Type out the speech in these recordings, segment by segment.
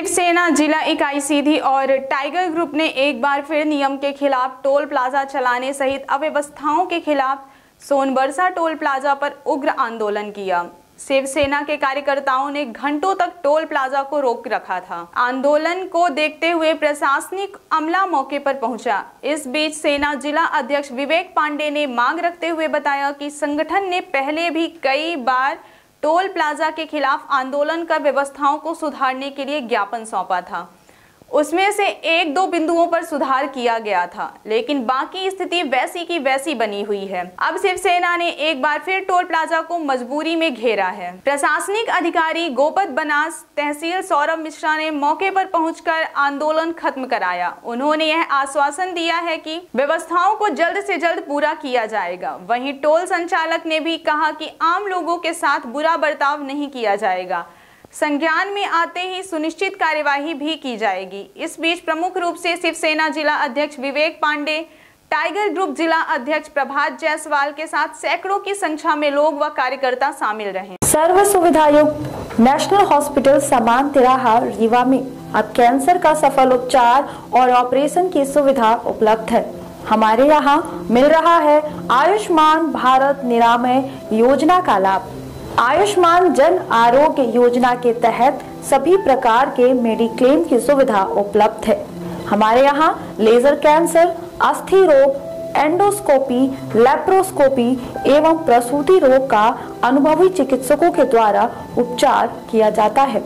शिवसेना जिला इकाई सीधी और टाइगर ग्रुप ने एक बार फिर नियम के खिलाफ टोल प्लाजा चलाने सहित अव्यवस्थाओं के खिलाफ सोनबरसा टोल प्लाजा पर उग्र आंदोलन किया। शिवसेना के कार्यकर्ताओं ने घंटों तक टोल प्लाजा को रोक रखा था। आंदोलन को देखते हुए प्रशासनिक अमला मौके पर पहुंचा। इस बीच सेना जिला अध्यक्ष विवेक पांडे ने मांग रखते हुए बताया कि संगठन ने पहले भी कई बार टोल प्लाजा के खिलाफ आंदोलन कर व्यवस्थाओं को सुधारने के लिए ज्ञापन सौंपा था। उसमें से 1-2 बिंदुओं पर सुधार किया गया था, लेकिन बाकी स्थिति वैसी की वैसी बनी हुई है। अब शिवसेना ने एक बार फिर टोल प्लाजा को मजबूरी में घेरा है। प्रशासनिक अधिकारी गोपत बनास तहसील सौरभ मिश्रा ने मौके पर पहुंचकर आंदोलन खत्म कराया। उन्होंने यह आश्वासन दिया है कि व्यवस्थाओं को जल्द से जल्द पूरा किया जाएगा। वहीं टोल संचालक ने भी कहा कि आम लोगों के साथ बुरा बर्ताव नहीं किया जाएगा, संज्ञान में आते ही सुनिश्चित कार्यवाही भी की जाएगी। इस बीच प्रमुख रूप से शिवसेना जिला अध्यक्ष विवेक पांडे, टाइगर ग्रुप जिला अध्यक्ष प्रभात जायसवाल के साथ सैकड़ों की संख्या में लोग व कार्यकर्ता शामिल रहे। सर्व सुविधा युक्त नेशनल हॉस्पिटल समान तिराहा रीवा में अब कैंसर का सफल उपचार और ऑपरेशन की सुविधा उपलब्ध है। हमारे यहाँ मिल रहा है आयुष्मान भारत निरामय योजना का लाभ। आयुष्मान जन आरोग्य योजना के तहत सभी प्रकार के मेडिक्लेम की सुविधा उपलब्ध है। हमारे यहाँ लेजर कैंसर, अस्थि रोग, एंडोस्कोपी, लेप्रोस्कोपी एवं प्रसूति रोग का अनुभवी चिकित्सकों के द्वारा उपचार किया जाता है।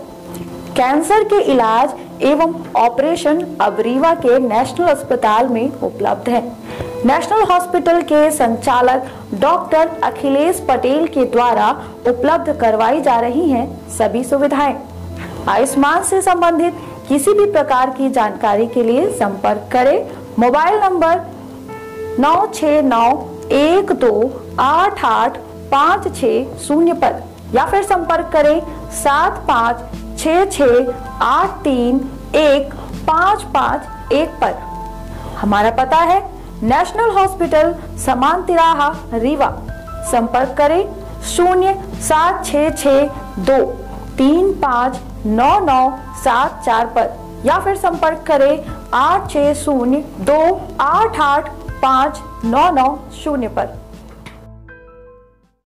कैंसर के इलाज एवं ऑपरेशन अब रीवा के नेशनल अस्पताल में उपलब्ध है। नेशनल हॉस्पिटल के संचालक डॉक्टर अखिलेश पटेल के द्वारा उपलब्ध करवाई जा रही हैं सभी सुविधाएं। आयुष्मान से संबंधित किसी भी प्रकार की जानकारी के लिए संपर्क करें मोबाइल नंबर 9691288560 पर या फिर संपर्क करें 7566831551 पर। हमारा पता है नेशनल हॉस्पिटल समान तिराहा रीवा। संपर्क करें 07662359974 पर या फिर संपर्क करें 8602885990 पर।